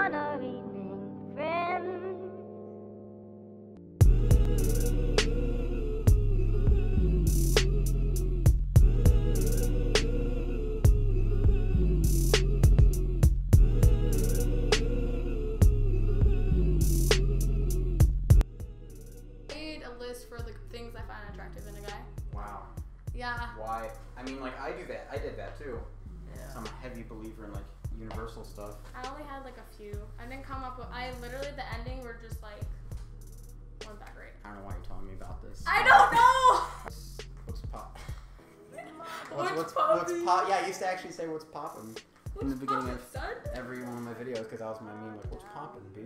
wanna remain friends. For the things I find attractive in a guy. Wow. Yeah. Why? I mean, like, I do that. I did that too. Yeah. So I'm a heavy believer in, like, universal stuff. I only had, like, a few. I didn't come up with... literally, the ending were just, like... Wasn't that great. I don't know why you're telling me about this. I don't know! What's pop? What's pop? Yeah, I used to actually say what's poppin' in the beginning of son? every one of my videos because that was my meme, like, what's poppin', B?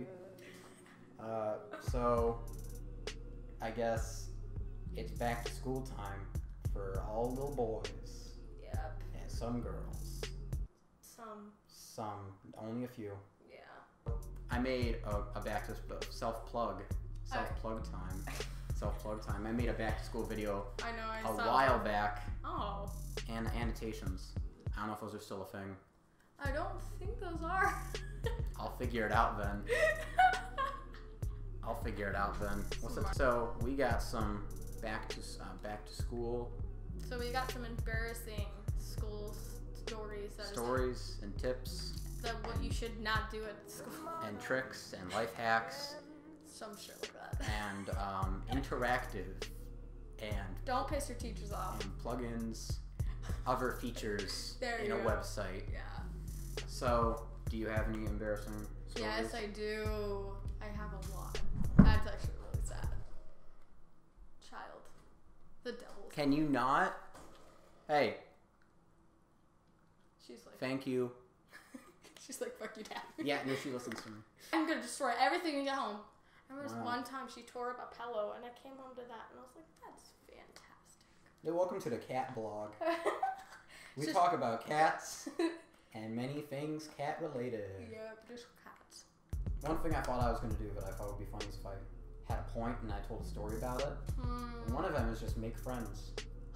So... I guess it's back to school time for all little boys. Yep. And some girls. Some. Only a few. Yeah. I made a back to self-plug time. Self-plug time. I made a back to school video I know. a while back. Oh. And annotations. I don't know if those are still a thing. I don't think those are. I'll figure it out then. So we got some back to school. So we got some embarrassing school stories. And tips. That what you should not do at school. And tricks and life hacks. Some shit like that. And interactive. And don't piss your teachers off. And plugins, other features in a website. Yeah. So, do you have any embarrassing stories? Yes, I do. I have a lot. That's actually really sad. Child. The devil. Can you not? Hey. She's like... Thank you. She's like, fuck you, Dad. Yeah, no, she listens to me. I'm gonna destroy everything when you get home. I remember this one time she tore up a pillow and I came home to that and I was like, that's fantastic. Hey, welcome to the cat blog. We talk about cats and many things cat related. Yep, just cats. One thing I thought I was going to do that I thought would be funny is if I had a point and I told a story about it. And one of them is just make friends.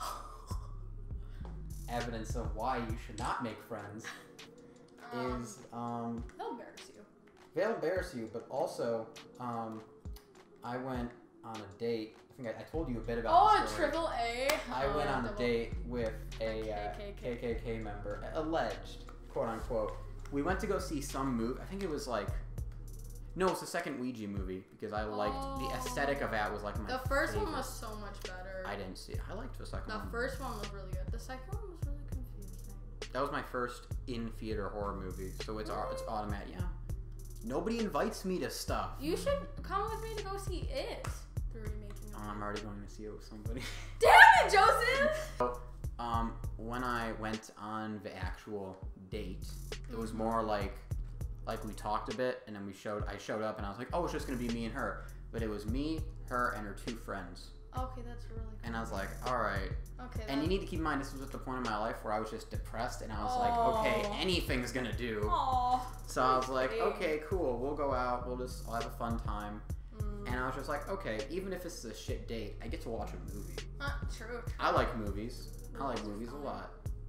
Evidence of why you should not make friends is... they'll embarrass you. They'll embarrass you, but also I went on a date. I think I told you a bit about this story. Triple A? I went on a date with a KKK member, alleged, quote unquote. We went to go see some movie. I think it was like... No, it's the second Ouija movie because I liked the aesthetic of that was like my The first favorite. one was so much better. I didn't see it. I liked the second one. The first one was really good. The second one was really confusing. That was my first in-theater horror movie, so it's automatic. Yeah. Nobody invites me to stuff. You should come with me to go see It. The remaking of I'm already going to see it with somebody. Damn it, Joseph! So, when I went on the actual date, it was more like we talked a bit, and then I showed up, and I was like, oh, it's just gonna be me and her. But it was me, her, and her two friends. Okay, that's really cool. And I was like, all right. Okay. And you need to keep in mind, this was at the point in my life where I was just depressed, and I was like, okay, anything's gonna do. Aww. So I was like, okay, cool, we'll go out, I'll have a fun time. And I was just like, okay, even if this is a shit date, I get to watch a movie. True. I like movies. I like movies a lot.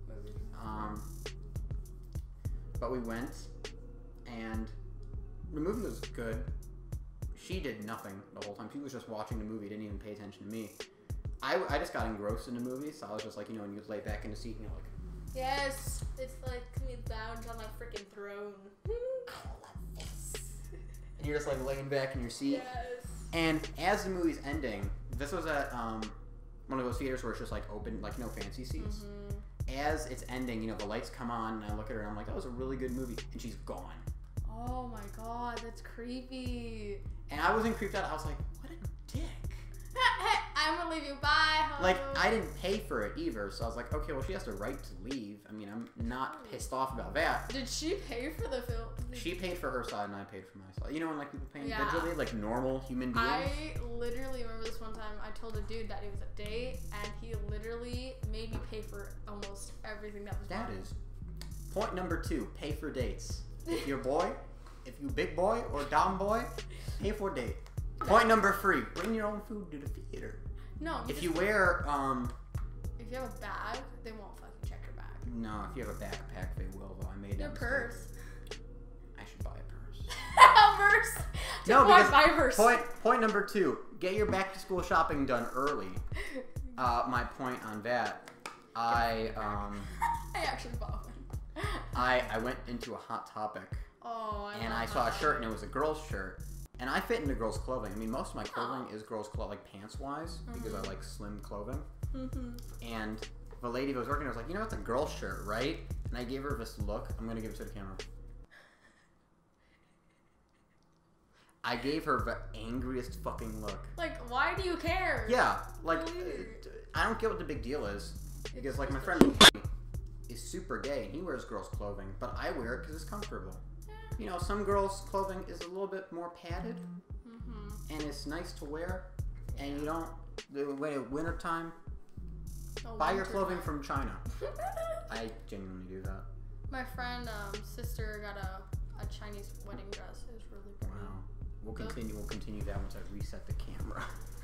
But we went, and the movie was good. She did nothing the whole time. She was just watching the movie, didn't even pay attention to me. I just got engrossed in the movie, so I was just like, when you lay back in the seat and you're like... Yes, it's like me lounge on my freaking throne. And you're just like laying back in your seat. Yes. And as the movie's ending, this was at one of those theaters where it's just like open, like no fancy seats. As it's ending, the lights come on, and I look at her and I'm like, that was a really good movie. And she's gone. Oh my god, that's creepy. And I wasn't creeped out. I was like, what a dick. Hey, I'm gonna leave you. Bye. Like, I didn't pay for it either, so I was like, okay, well, she has the right to leave. I mean, I'm not pissed off about that. Did she pay for the film? She paid for her side, and I paid for my side. You know when, like, people pay individually, like normal human beings? I literally remember this one time, I told a dude that it was a date, and he literally made me pay for almost everything that was That is point number 2, pay for dates. If you're if you big boy or dumb boy, pay for a date. Point number 3, bring your own food to the theater. No. If you wear, if you have a bag, they won't fucking check your bag. No, if you have a backpack, they will, though. I made your purse. I should buy a purse. No, Why because buy her point number 2, get your back to school shopping done early. My point on that, I actually bought one. I went into a Hot Topic Oh, and I saw a shirt and it was a girl's shirt. And I fit into girls' clothing. I mean, most of my clothing is girls' clothing, like pants-wise, because I like slim clothing. And the lady that was working, I was like, you know, it's a girl's shirt, right? And I gave her this look. I'm gonna give it to the camera. I gave her the angriest fucking look. Like, why do you care? Yeah, like, Weird. I don't get what the big deal is. Because, like, my friend is super gay, and he wears girls' clothing, but I wear it because it's comfortable. You know, some girls' clothing is a little bit more padded, and it's nice to wear, and you don't, when winter time, buy your clothing from China. I genuinely do that. My friend, sister got a Chinese wedding dress. It was really pretty. Wow. We'll continue that once I reset the camera.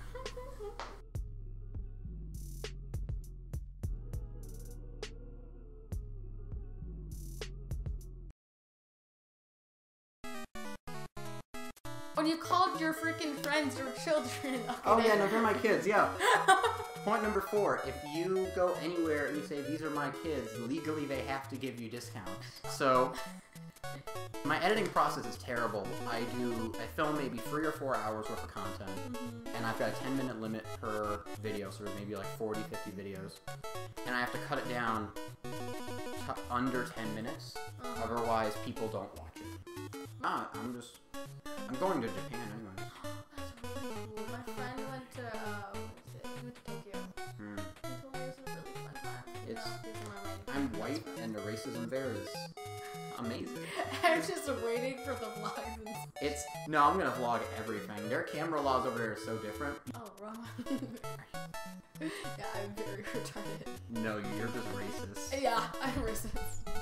When you called your freaking friends your children. Okay, Oh yeah, no, they're my kids, yeah. Point number 4, if you go anywhere and you say, these are my kids, legally they have to give you discounts. So, my editing process is terrible. I film maybe 3 or 4 hours worth of content, and I've got a 10-minute limit per video, so maybe like 40, 50 videos. And I have to cut it down to under 10 minutes, otherwise people don't watch it. I'm going to Japan anyways. That's really cool. My friend went to, he went to Tokyo. He told me it was a really fun time. It's- These are my wedding I'm photos. white, and the racism there is amazing. I'm just waiting for the vlogs and No, I'm gonna vlog everything. Their camera laws over there are so different. Oh, wrong. Yeah, I'm very retarded. No, you're just racist. Yeah, I'm racist.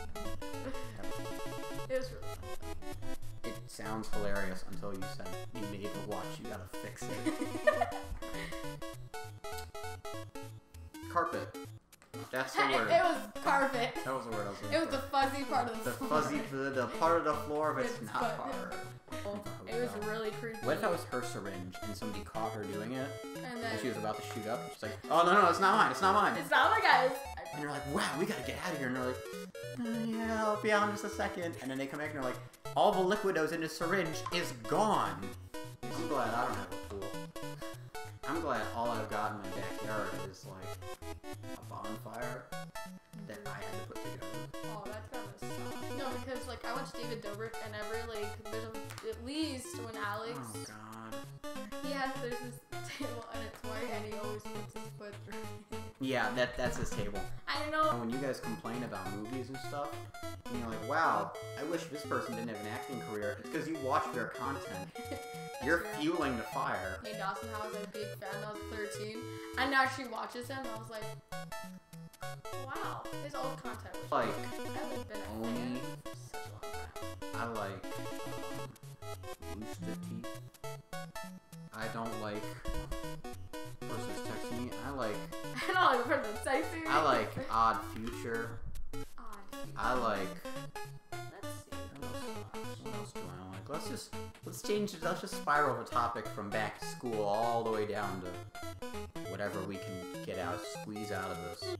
It was really fun. It sounds hilarious until you said you made the watch, you gotta fix it. Carpet. That's the word. It was carpet. That was the word I was looking It was the for. fuzzy part of the floor. The part of the floor that's It's not fun. hard. It was really creepy. What if that was her syringe and somebody caught her doing it And and she then was about to shoot up? She's like, oh no, it's not mine, it's not mine. it's not my guys. And you're like, wow, we gotta get out of here. And they're like, yeah, I'll be out in just a second. And then they come back and they're like, all the liquid that was in the syringe is gone. I'm glad I don't have a pool. I'm glad all I've got in my backyard is like a bonfire that I had to put together. Oh, that's kind of suck. No, because like I watch David Dobrik, and there's at least when Alex, Oh god. there's this table and it's white, and he always puts his foot through it. Yeah, that's his table. I And know. when you guys complain about movies and stuff, and you're like, wow, I wish this person didn't have an acting career. It's because you watch their content. You're fueling the fire. Hey, Dawson, I was a big fan. I was 13, and now she watches him. I was like, wow, his old content was Like, I haven't been a fan Oni. for such a long time. I like Rooster Teeth. I don't like versus Text Me. I like I don't like for the sexy. Odd Future. I like Let's see. what else do I like? Let's change it. Let's just spiral the topic from back to school all the way down to whatever we can get out, squeeze out of this.